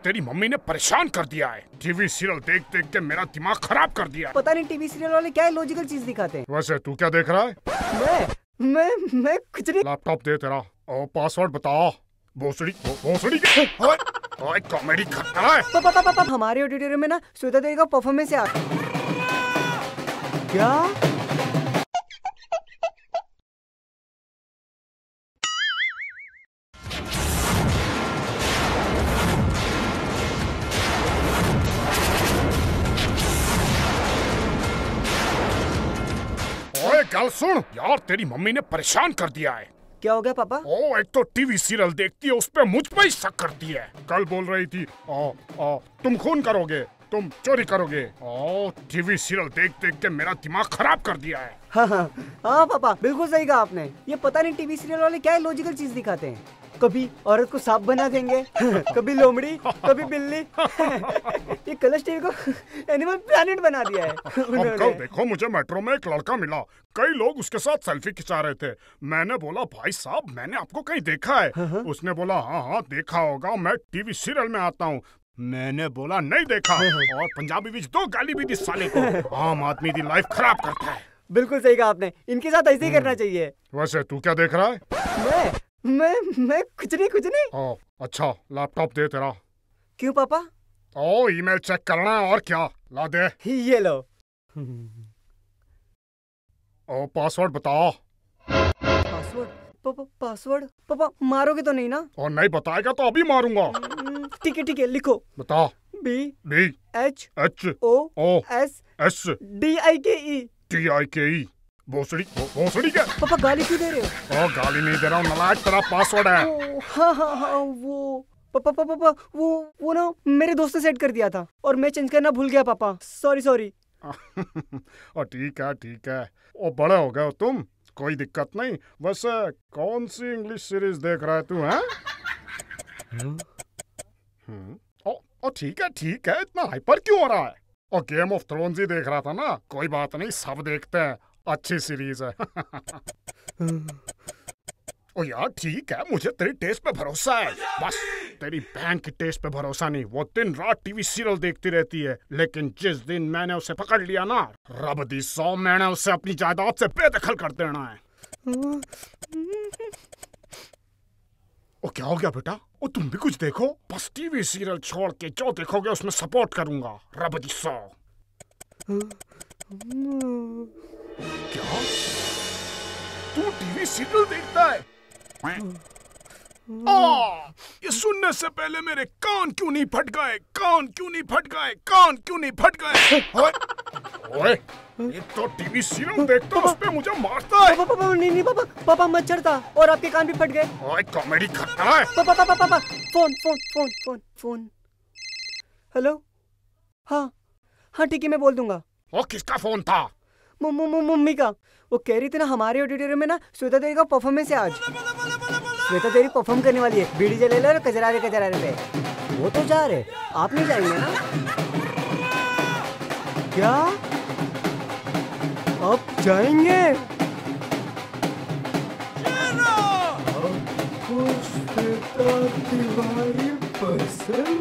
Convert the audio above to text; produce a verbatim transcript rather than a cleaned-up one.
तेरी मम्मी ने परेशान कर दिया है। टीवी सीरियल देख देख के मेरा दिमाग खराब कर दिया है। पता नहीं टीवी सीरियल वाले क्या लॉजिकल चीज दिखाते हैं। वैसे तू क्या देख रहा है? मैं मैं मैं कुछ नहीं। लैपटॉप दे तेरा और पासवर्ड बता। भोसड़ी भोसड़ी के ओए कॉमेडी करता है। पापा पापा पापा हमारे ऑडिटोरियम में ना श्वेता देवी का परफॉर्मेंस है। क्या? ओए गल सुन यार, तेरी मम्मी ने परेशान कर दिया है। क्या हो गया पापा? ओ एक तो टीवी सीरियल देखती है, उस पे मुझ पे ही शक करती है। कल बोल रही थी आ, आ, तुम खून करोगे, तुम चोरी करोगे। ओ टीवी सीरियल देख देख के मेरा दिमाग खराब कर दिया है। हाँ हाँ हाँ पापा बिल्कुल सही कहा आपने। ये पता नहीं टीवी सीरियल वाले क्या लॉजिकल चीज दिखाते हैं। कभी औरत को सांप बना देंगे, कभी लोमड़ी, कभी बिल्ली। ये कलर्स टीवी को एनिमल प्लैनेट बना दिया है अब कल देखो मुझे मेट्रो में एक लड़का मिला, कई लोग उसके साथ सेल्फी खिंचा रहे थे। मैंने बोला भाई साहब मैंने आपको कहीं देखा है। हाँ? उसने बोला हाँ हाँ देखा होगा, मैं टीवी सीरियल में आता हूँ। मैंने बोला नहीं देखा और पंजाबी बीच दो गाली भी दी साले को। आम आदमी दी लाइफ खराब करता है। बिल्कुल सही कहा आपने, इनके साथ ऐसे ही करना चाहिए। वैसे तू क्या देख रहा है? मैं मैं मैं कुछ नहीं कुछ नहीं। ओ अच्छा लैपटॉप दे तेरा। क्यों पापा? ओ ईमेल चेक करना है और क्या। ला दे। ये लो। ओ पासवर्ड बताओ। पासवर्ड? पापा पासवर्ड? पापा मारोगे तो नहीं ना? और नहीं बताएगा तो अभी मारूंगा। ठीक है ठीक है लिखो। बता। B B H H O O S S D I K E T I K ई। भोसड़ी भोसड़ी क्या? पापा गाली क्यों दे रहे हो? ओ गाली नहीं दे रहा हूँ नलायक, तेरा पासवर्ड है। हाँ हाँ हाँ वो पापा पापा पापा वो वो ना मेरे दोस्त ने सेट कर दिया था और मैं चेंज करना भूल गया पापा। Sorry sorry. और ठीक है ठीक है, ओ बड़े हो गए हो तुम, कोई दिक्कत नहीं। वैसे कौन सी इंग्लिश सीरीज देख रहा है तू? हैं? हम्म ओ ठीक है ठीक है, इतना हाइपर क्यों हो रहा है? और गेम ऑफ थ्रोन्स ही देख रहा था ना? कोई बात नहीं, सब देखते हैं, अच्छी सीरीज है। ओ यार ठीक है, मुझे तेरी टेस्ट पे भरोसा है, बस तेरी बहन की टेस्ट पे भरोसा नहीं। वो दिन रात टीवी सीरियल देखती रहती है, लेकिन जिस दिन मैंने उसे पकड़ लिया ना, रब दी सौ मैंने उसे अपनी जायदाद से बेदखल कर देना है। ओ क्या हो गया बेटा? ओ तुम भी कुछ देखो, बस टीवी सीरियल छोड़ के जो देखोगे उसमें सपोर्ट करूंगा, रब दी सौ। क्या तू टीवी सीरियल देखता है? आ, ये सुनने से पहले मेरे कान क्यों नहीं फट गए? कान क्यों नहीं फट गए? कान क्यों नहीं फट गए? ओए, ये तो टीवी सीरियल देखता है, उस पे मुझे मारता है। पापा पापा नहीं नहीं पापा पापा मत चढ़ता और आपके कान भी फट गए। ओए कॉमेडी करता है। पापा पापा पापा phone phone phone phone phone. Hello हाँ हाँ ठीक है मैं बोल दूंगा। ओ किसका फोन था? मम्मी का। वो कह रही थी ना हमारे ऑडिटोरियम में ना श्वेता देवी का परफॉर्मेंस है आज। श्वेता देवी परफॉर्म करने वाली है, बीड़ी जले लो कजरारे कजरारे पे। वो तो जा रहे, आप नहीं जाएंगे ना? क्या आप जाएंगे? आपको श्वेता तिवारी पसंद